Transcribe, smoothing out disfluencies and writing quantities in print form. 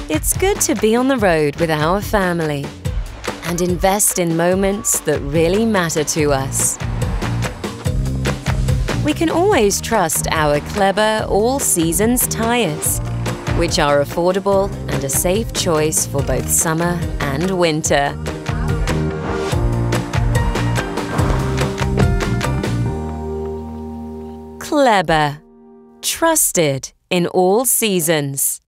It's good to be on the road with our family and invest in moments that really matter to us. We can always trust our Kleber all-seasons tyres, which are affordable and a safe choice for both summer and winter. Kleber, trusted in all seasons.